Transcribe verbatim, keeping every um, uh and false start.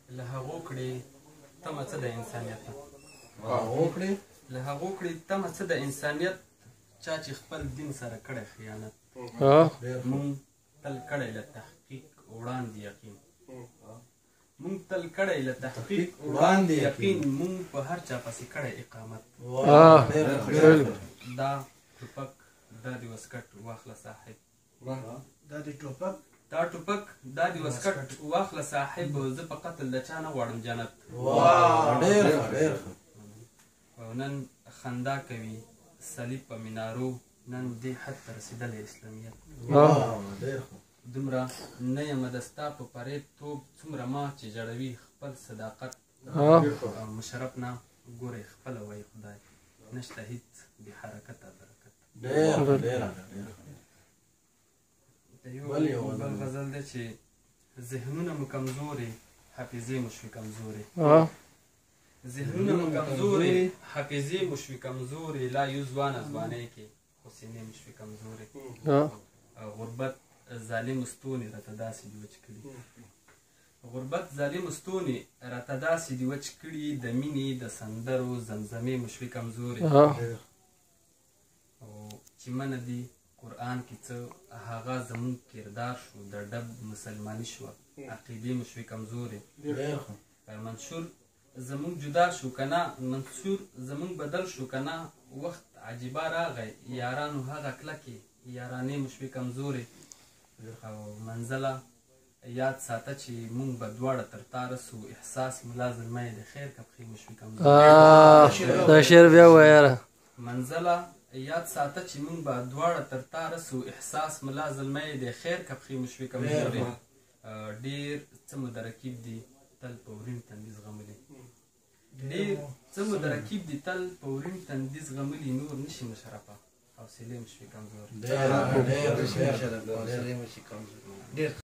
له هغو کړې تمه څه د انسانیت هغو کړې له هغو کړې تمه څه د انسانیت چا چې خپل دین سره کړی خیانت مونږ تل کړی له تحقیق وړاندې یقین مونږ تل کړی له تحقیق وړاندې یقین مونږ په هر چا پسې کړی اقامت دا ټوپک دا د وسکټ واخله صاحب دا د ټوپک دا ټوپک دا د وسکټ واخله صاحب زه په قتل د چا نه غواړم جنت او نن خندا کوي صلیب په مینارو نن دې حد ته رسېدلی اسلامیت دومره نه یم د ستا په فریب توب څومره ما چې جړوي خپل صداقت او مشرف نه ګورې خپله وایي خدای نشته هېڅ بې حرکته برکت یو بل غزل دی چې ذهنونه مو کمزورې حافظې مو شوې کمزورې ذهنونه مو کمزورې حافظې مو شوې کمزورې لا یو ځوانه ځوانۍ کې خو سینې مو شوې کمزورې غربت ظالم ستونې راته داسې دي وچ کړي غربت ظالم ستونې راته داسې دي وچ کړي د مینې د سندرو زمزمې مو شوې کمزورې او چې منه دي قرآن کې څه هغه زمونږ کردار شو د ډب مسلماني شوه عقیدې مو شوې کمزورې منشور زمونږ جدا شو که نه منصور زمونږ بدل شو که نه وخت عجیبه راغی یارانو هغه کلکې یارانې مو شوې کمزورې او منزله یاد ساته چې مونږ به دواړه تر تا رسو احساس ملا زلمی د خیر که پښې مو شوې کمزورې دا شعر بیا ووایه منزله یاد ساته چې مونږ به دواړه تر تا رسو احساس ملا زلمی د خیر که پښې مو شوې کمزورې ډېر څه مو د رکیب دي تل په ورین تندي زغملي ډېر څه مو د رکیب دي تل په ورین تندي زغملي نور نشي مشرفه حوصلې مو شوې کمزورې